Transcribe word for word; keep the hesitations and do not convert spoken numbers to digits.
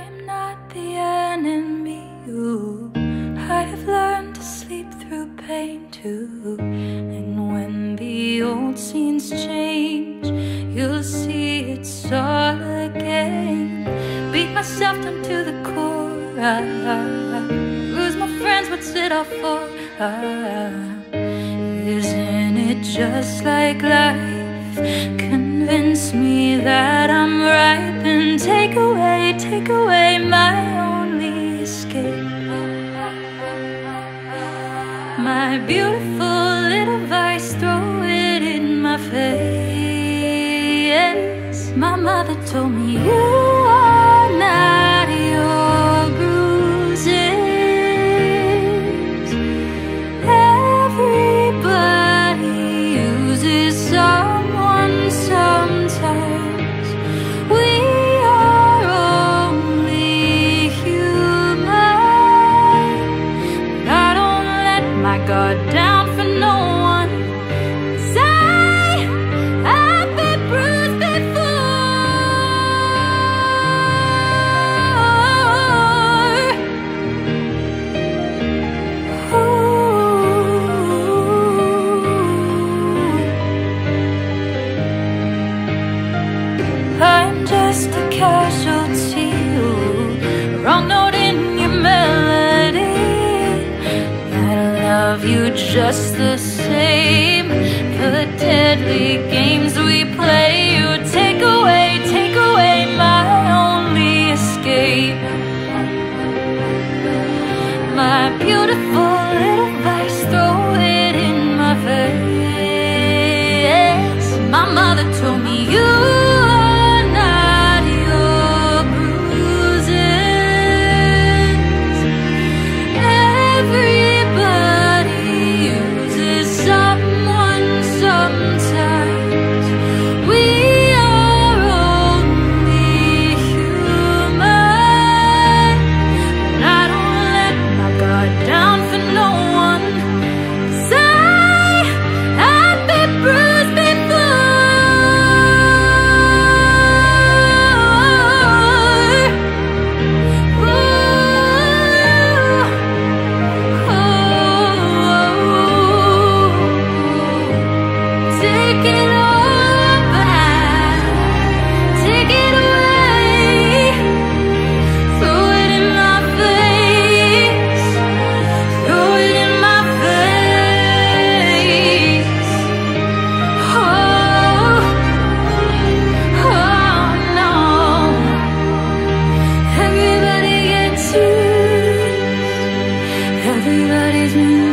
am not the enemy. Ooh, I have learned to sleep through pain too. And when the old scenes change, you'll see it's all a game. Beat myself down to the core. I, I lose my friends, what's it all for? I, isn't it just like life? Convince me that I'm right, then take away, take away my only escape. My beautiful little vice, throw it in my face. My mother told me you are not your bruises. Everybody uses someone sometimes. We are only human. I don't let my guard down for no one, 'cause I, I've been bruised before. Ooh. I'm just a casualty, ooh, wrong note in your melody. I love you just the same. The deadly games we play, you take away, take away my only escape. My beautiful little vice, throw it in my face. My mother told me you are not your bruises. Everybody uses someone sometimes. We are only human. And I don't let my guard down for no one, 'cause I, I've been bruised before. Ooh, oh, take it all back, take it away, throw it in my face, throw it in my face. Oh, oh no, everybody gets used, everybody's been